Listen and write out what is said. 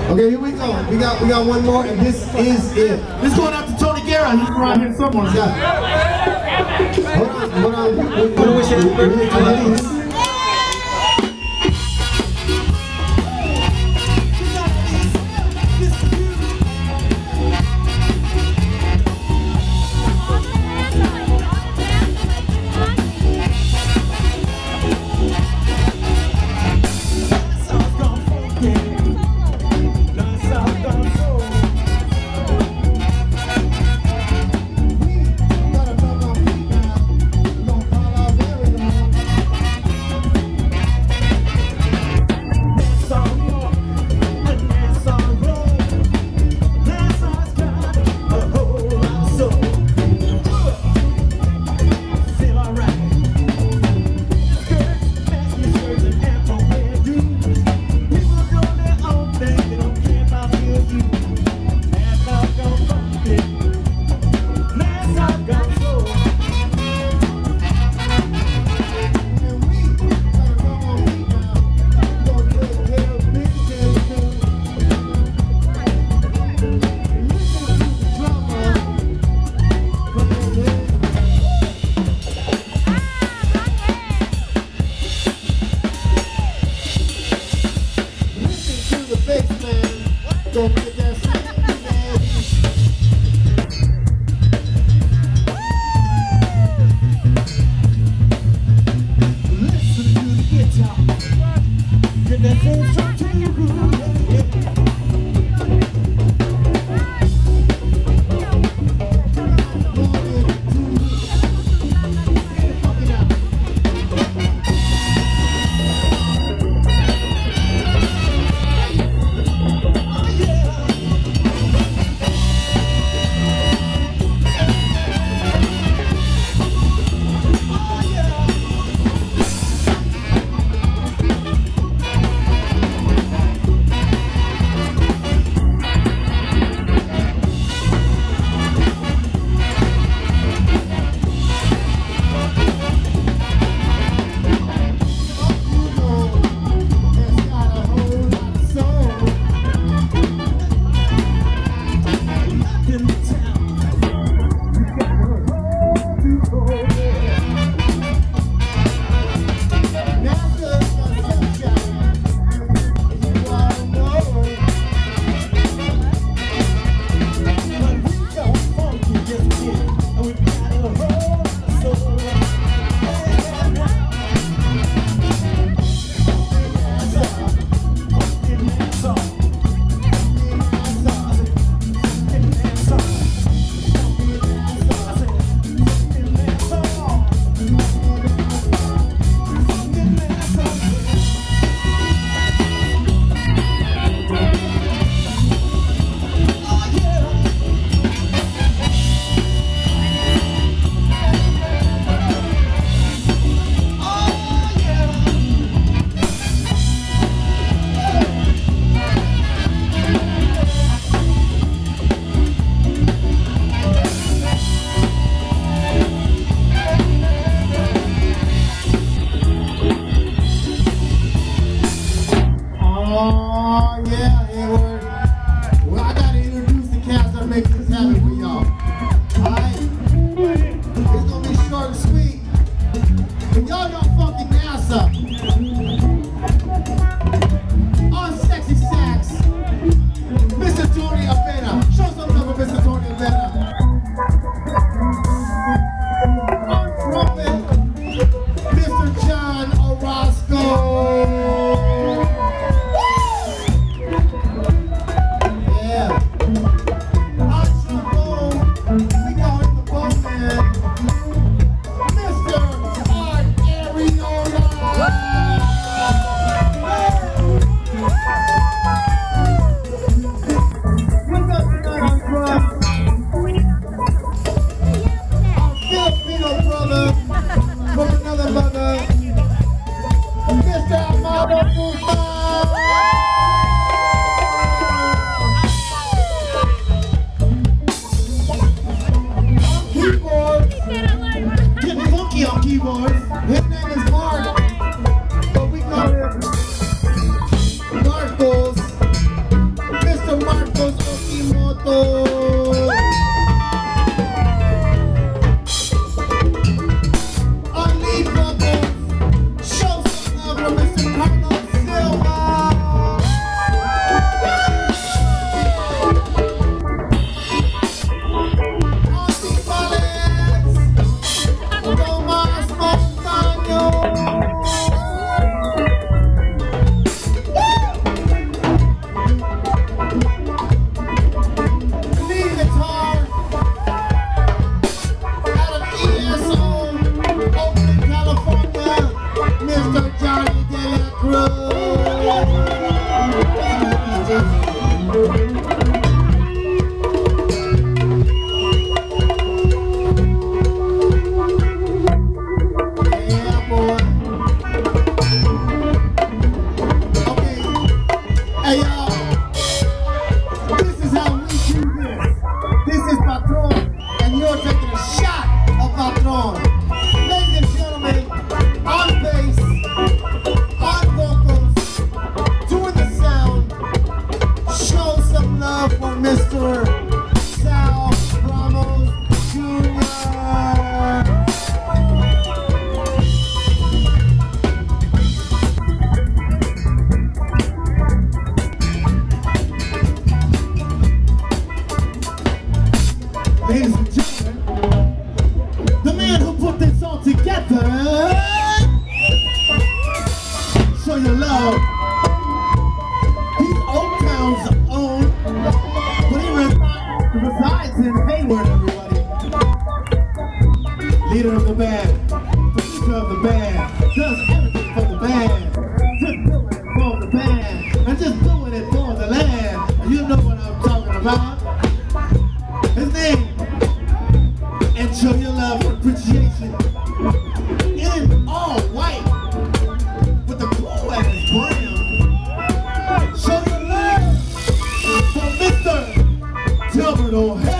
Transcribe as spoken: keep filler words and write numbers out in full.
Okay, here we go. We got we got one more, and this is it. This is going out to Tony Guerra. He's around here somewhere. Yeah. Hold on, hold on. What do we say? Don't get that sweet, man. Listen to the guitar. Get that thing straight to your groove. love for Mister Sal Ramos Junior Ladies and gentlemen, the man who put this all together, show your love. He's Old Town's own, but he res resides in Hayward, everybody. Leader of the band, producer of the band, does everything for the band. Just doing it for the band, and just doing it for the land. And you know what I'm talking about. His name, and show your love and appreciation in all white with the glow at his brim. Show your love for Mister Gilbert O'Hare.